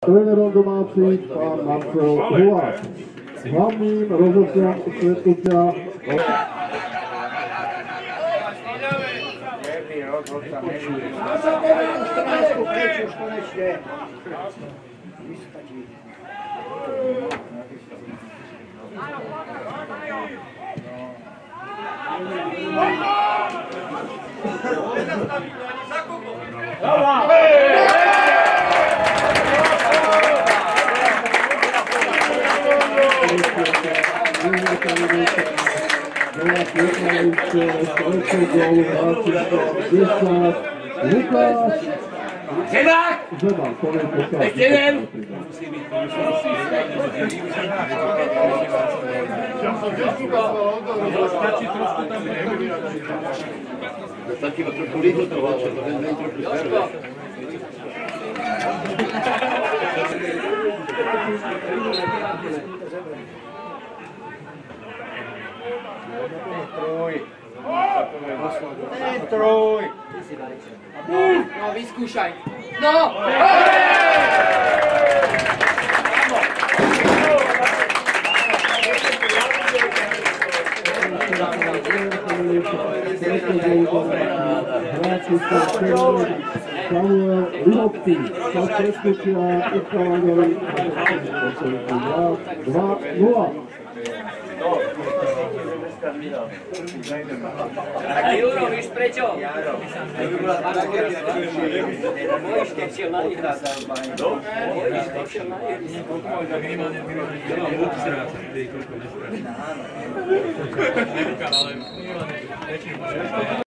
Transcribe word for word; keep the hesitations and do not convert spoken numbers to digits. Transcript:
Trénerom domácich pán Marcel Hulák. Hlavným rozhodcom stretnutia Lukáš Zebák! Zebák, poviem pokiaľ. Ešte jeden! Stačí ma trošku rýchlo to vláča, to len len trošku serve. Troj. Troj. No, vyskúšaj. No! Samuel Lihocký sa stretnutia Uskalaňovi dva nula. A Juro, víš prečo? Bojíš, keď šiel na ihra. Bojíš, keď šiel na ihra.